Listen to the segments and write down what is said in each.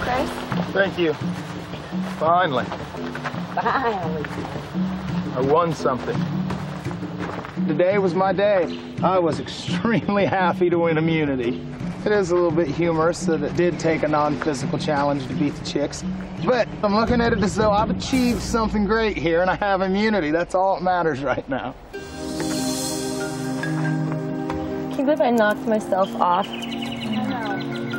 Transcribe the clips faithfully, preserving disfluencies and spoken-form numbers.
Chris. Thank you. Finally. Finally. I won something. Today was my day. I was extremely happy to win immunity. It is a little bit humorous that it did take a non-physical challenge to beat the chicks. But I'm looking at it as though I've achieved something great here and I have immunity. That's all that matters right now. Can you believe I knocked myself off? I know.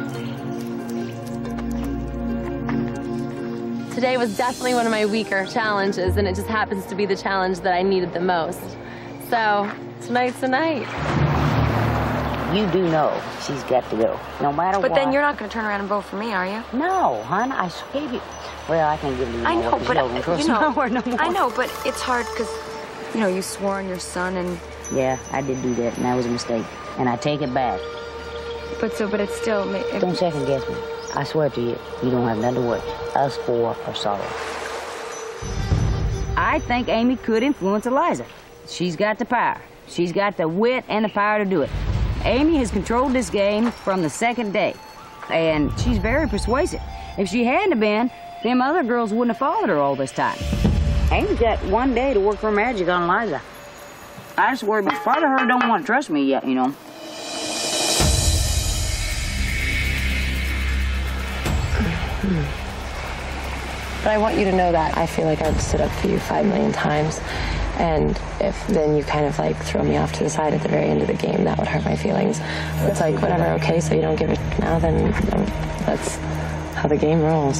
Today was definitely one of my weaker challenges, and it just happens to be the challenge that I needed the most. So, tonight's the night. You do know she's got to go, no matter what. But then you're not going to turn around and vote for me, are you? No, hon, I gave you... Well, I can't give you I more know, but, uh, you know, no, no more. I know, but it's hard because, you know, you swore on your son and... Yeah, I did do that, and that was a mistake. And I take it back. But so, but it's still... It, Don't second guess me. I swear to you, you don't have nothing to worry. Us four are solid. I think Amy could influence Eliza. She's got the power. She's got the wit and the power to do it. Amy has controlled this game from the second day, and she's very persuasive. If she hadn't been, them other girls wouldn't have followed her all this time. Amy's got one day to work her magic on Eliza. I just worry about part of her don't want to trust me yet, you know. But I want you to know that I feel like I've stood up for you five million times. And if then you kind of like throw me off to the side at the very end of the game, that would hurt my feelings. It's like, whatever, okay, so you don't give it now, then um, that's how the game rolls.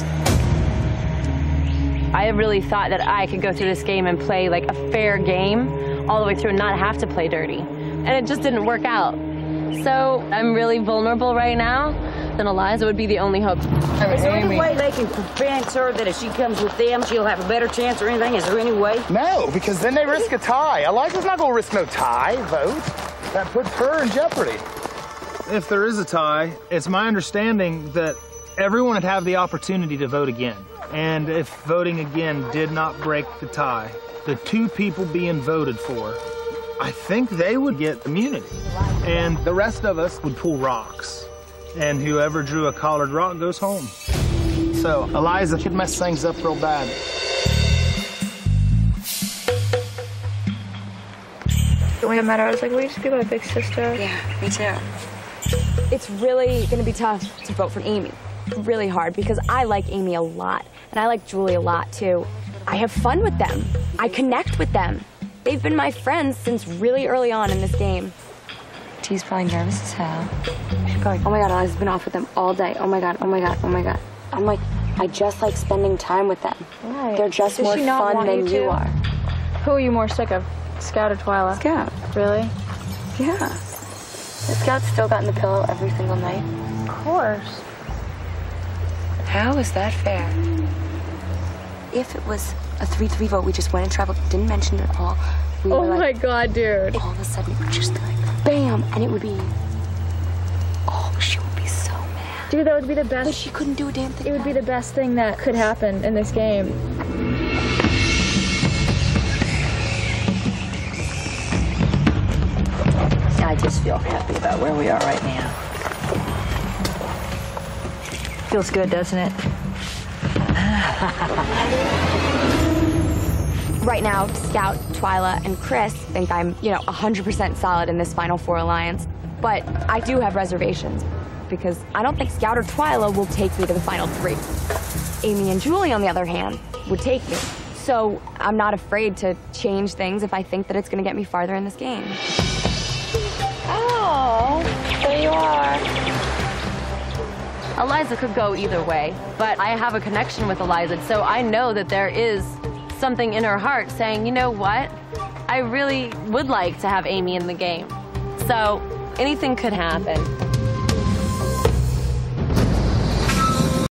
I really thought that I could go through this game and play like a fair game all the way through and not have to play dirty. And it just didn't work out. So I'm really vulnerable right now. Then Eliza would be the only hope. Is there any way they can convince her that if she comes with them, she'll have a better chance or anything? Is there any way? No, because then they risk a tie. Eliza's not going to risk no tie vote. That puts her in jeopardy. If there is a tie, it's my understanding that everyone would have the opportunity to vote again. And if voting again did not break the tie, the two people being voted for, I think they would get immunity. And the rest of us would pull rocks. And whoever drew a collared rock goes home. So Eliza could mess things up real bad. When I met her, I was like, will you just be my big sister? Yeah, me too. It's really going to be tough to vote for Amy. Really hard, because I like Amy a lot. And I like Julie a lot, too. I have fun with them. I connect with them. They've been my friends since really early on in this game. T's probably nervous as hell. She's going, oh my God, Eliza's been off with them all day. Oh my God, oh my God, oh my God. I'm like, I just like spending time with them. Right. They're just Does more she not fun want than you, you to? are. Who are you more sick of, Scout or Twyla? Scout. Really? Yeah. Scout's still got in the pillow every single night. Of course. How is that fair? If it was a three three vote, we just went and traveled, didn't mention it at all. We oh were my like, God, dude. all of a sudden, it would just like, bam, and it would be, oh, she would be so mad. Dude, that would be the best. But she couldn't do a damn thing. It would be the best thing that could happen in this game. I just feel happy about where we are right now. Feels good, doesn't it? Right now, Scout, Twyla, and Chris think I'm, you know, one hundred percent solid in this Final Four alliance. But I do have reservations, because I don't think Scout or Twyla will take me to the Final Three. Amy and Julie, on the other hand, would take me. So I'm not afraid to change things if I think that it's going to get me farther in this game. Oh, there you are. Eliza could go either way, but I have a connection with Eliza, so I know that there is something in her heart saying, you know what? I really would like to have Amy in the game. So anything could happen.